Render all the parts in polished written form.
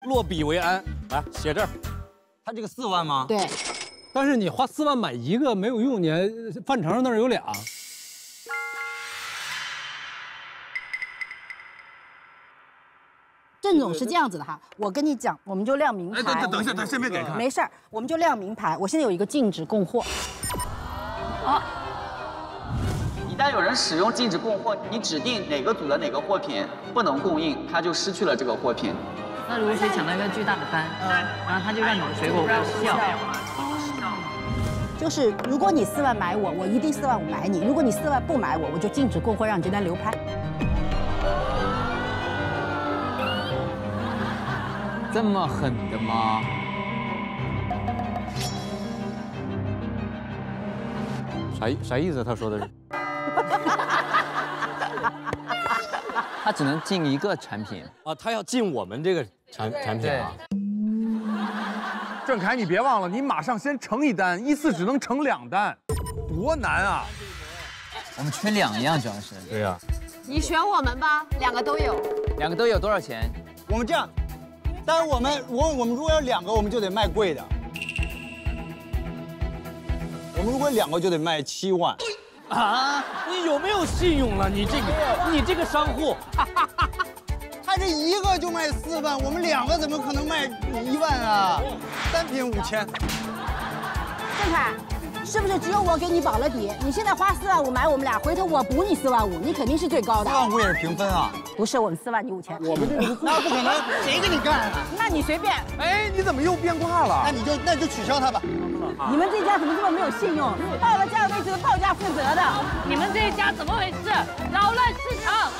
落笔为安。来，写这儿。 他这个4万吗？ 对。 但是你花4万买一个没有用，你范丞那儿有俩。 郑总是这样子的哈，我跟你讲，我们就亮明牌。 哎，等一下，先别给看。 没事儿，我们就亮明牌。我现在有一个禁止供货。 啊！一旦有人使用禁止供货，你指定哪个组的哪个货品不能供应，他就失去了这个货品。 那如果谁抢到一个巨大的单，然后他就让你的水果无效。 就是如果你4万买我，我一定4万5买你；如果你4万不买我，我就禁止供货，让你这单流拍。 这么狠的吗？ 啥意思？他说的是？ 他只能进一个产品啊，他要进我们这个产品啊。 郑恺，你别忘了，你马上先成一单，一次只能成2单，多难啊！ 我们缺2样，主要是。 对呀。 你选我们吧，2个都有。 2个都有多少钱？ 我们这样，但是我们如果要2个，我们就得卖贵的。我们如果2个就得卖7万。 啊！你有没有信用了？你这个商户。 他这1个就卖4万，我们2个怎么可能卖1万啊？单品5000。 郑恺，是不是只有我给你保了底？你现在花4万5买我们俩，回头我补你4万5，你肯定是最高的。 4万5也是平分啊？ 不是，我们4万你5000。 我们这那不可能，谁跟你干啊？ 那你随便。 哎，你怎么又变卦了？ 那就取消他吧。 你们这家怎么这么没有信用？报了价位就是报价负责的。 你们这一家怎么回事？扰乱市场！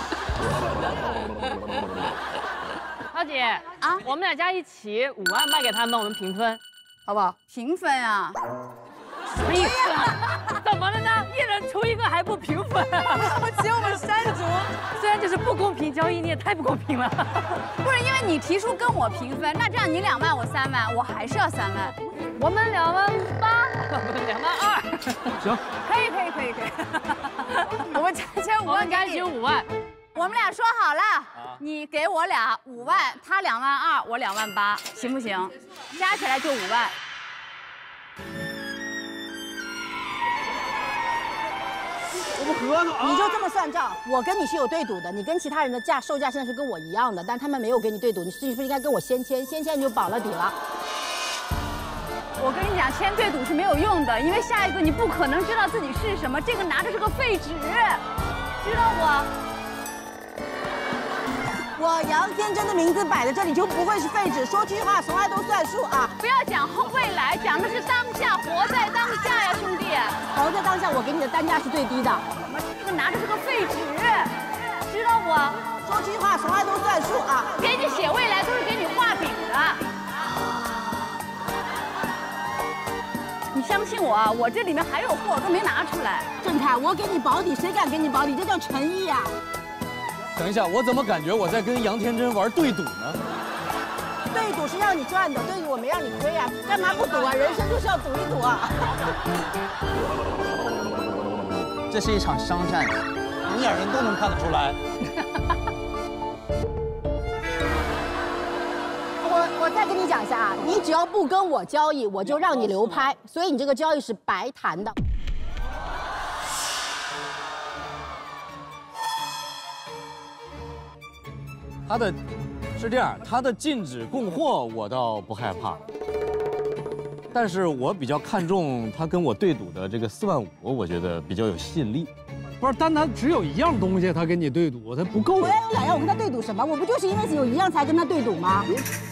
小姐啊，我们2家一起5万卖给他们，我们平分， 好不好？平分啊？ 什么意思啊？怎么了呢？一人出1个还不平分啊？ 我请我们山竹， 虽然这是不公平交易，你也太不公平了。 不是因为你提出跟我平分，那这样你2万我3万，我还是要3万。 我们2万8，2万2。 行，可以。我们签5万， 我们该取5万。 我们俩说好了，你给我俩5万，他2万2，我2万8，行不行？加起来就5万。 我们合同你就这么算账，我跟你是有对赌的，你跟其他人的售价现在是跟我一样的，但他们没有给你对赌，你是不是应该跟我先签你就保了底了？ 我跟你讲，签对赌是没有用的，因为下一个你不可能知道自己是什么，这个拿着是个废纸，知道不？ 我杨天真的名字摆在这里就不会是废纸，说句话从来都算数啊！ 不要讲未来，讲的是当下，活在当下呀，兄弟！ 活在当下，我给你的单价是最低的。 这个拿着是个废纸，知道不？ 说句话从来都算数啊！ 给你写未来都是给你画饼的。你相信我啊，我这里面还有货都没拿出来。 郑恺，我给你保底，谁敢给你保底？这叫诚意啊！ 等一下，我怎么感觉我在跟杨天真玩对赌呢？ 对赌是让你赚的，对赌我没让你亏啊！干嘛不赌啊？人生就是要赌一赌啊！ 这是一场商战， 明眼人都能看得出来。 我再跟你讲一下啊，你只要不跟我交易，我就让你流拍，所以你这个交易是白谈的。 是这样，他的禁止供货我倒不害怕，但是我比较看重他跟我对赌的这个4万5，我觉得比较有吸引力。 不是，但他只有1样东西，他跟你对赌，他不够。 我要有2样，我跟他对赌什么？我不就是因为有1样才跟他对赌吗？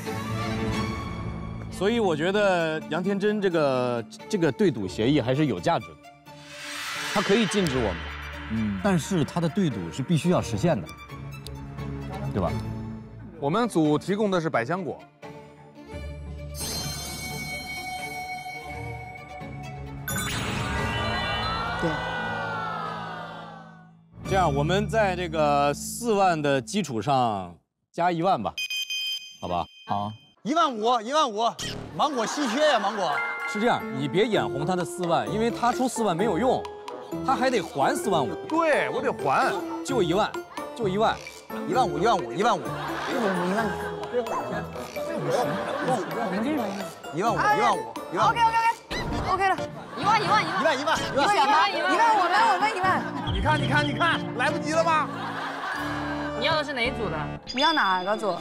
所以我觉得杨天真这个对赌协议还是有价值的，他可以禁止我们，但是他的对赌是必须要实现的，对吧？ 我们组提供的是百香果。 对。 这样，我们在这个4万的基础上加1万吧，好吧？ 好 ，1万5，芒果稀缺呀，芒果。 是这样，你别眼红他的4万，因为他出4万没有用，他还得还4万5。 对，我得还， 就1万，就1万，1万5，1万5，1万5。 1万。 1万5，1万5，1万。 OK 了，1万， 我们1万。 你看，来不及了吧？ 你要的是哪一组的？ 你要哪个组？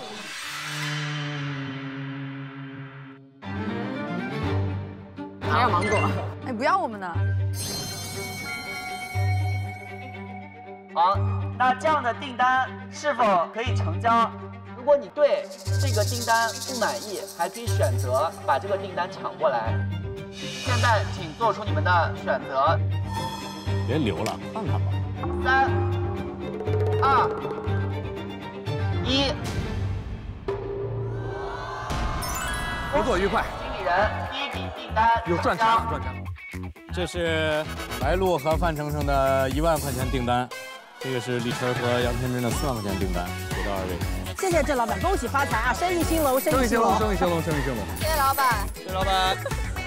还要芒果。 哎，不要我们的。 好，那这样的订单是否可以成交？如果你对这个订单不满意，还可以选择把这个订单抢过来。现在请做出你们的选择。 别留了，看看吧。 3、2、1， 合作愉快。 经理人第一笔订单有赚钱了，赚钱了。 这是白鹿和范丞丞的1万块钱订单，这个是李晨和杨天真的4万块钱订单，给到2位。 谢谢郑老板，恭喜发财啊！生意兴隆，生意兴隆。 谢谢老板。 谢谢老板。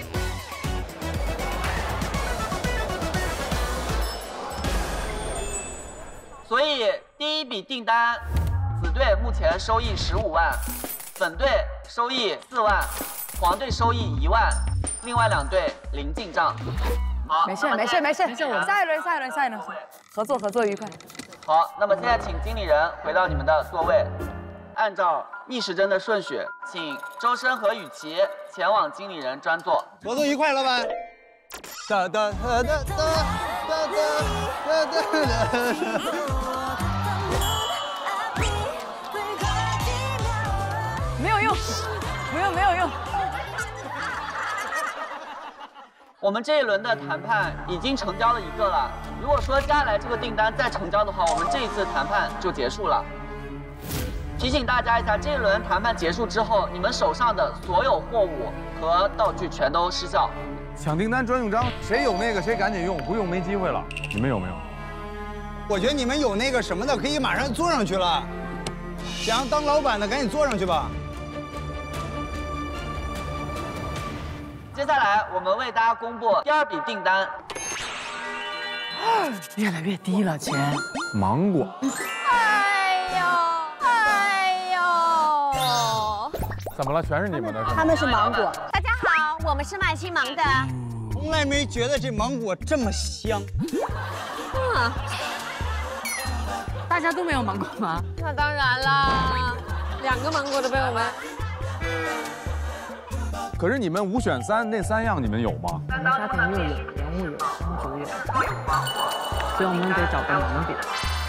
所以第一笔订单，紫队目前收益15万，粉队收益4万，黄队收益1万，另外2队零进账。好， 没事，下一轮，合作愉快。 好，那么现在请经理人回到你们的座位，按照逆时针的顺序，请周深和雨琦前往经理人专座。 合作愉快，老板。 没有用，没有用。 我们这一轮的谈判已经成交了1个了，如果说接下来这个订单再成交的话，我们这一次谈判就结束了。提醒大家一下，这一轮谈判结束之后，你们手上的所有货物和道具全都失效。 抢订单专用章，谁有那个谁赶紧用，不用没机会了。你们有没有？ 我觉得你们有那个什么的，可以马上坐上去了。想当老板的赶紧坐上去吧。 接下来我们为大家公布第2笔订单。 越来越低了钱。 芒果。 哎呦！ 怎么了？全是你们的是吗？ 他们是芒果。 大家好，我们是卖青芒的。 从来没觉得这芒果这么香。 大家都没有芒果吗？ 那当然啦，2个芒果都被我们。 可是你们5选3，那3样你们有吗？ 沙田又有，莲雾有，香竹有，所以我们得找个盲点。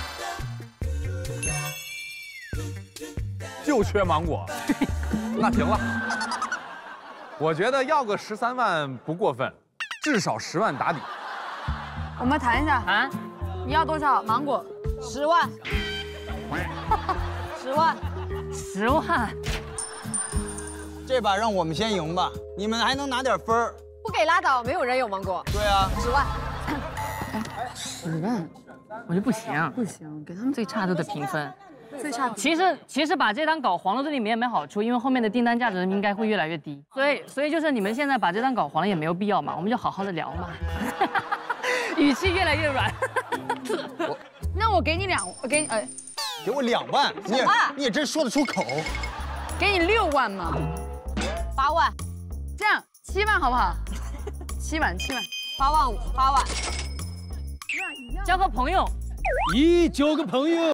就缺芒果。那行了，我觉得要个13万不过分，至少10万打底。 我们谈一下啊， 你要多少芒果 ？10万。10万。 10万。 这把让我们先赢吧，你们还能拿点分儿。 不给拉倒，没有人有芒果。 对啊 ，10万。 10万，我觉得不行，不行，给他们最差都得平分。 最差。 其实把这单搞黄了对你们也没好处，因为后面的订单价值应该会越来越低。所以就是你们现在把这单搞黄了也没有必要嘛，我们就好好的聊嘛。语气越来越软。 那我给你我给你给我2万，你也真说得出口。 给你6万嘛。 8万， 这样7万好不好？7万，8万5，8万。 交个朋友。 交个朋友。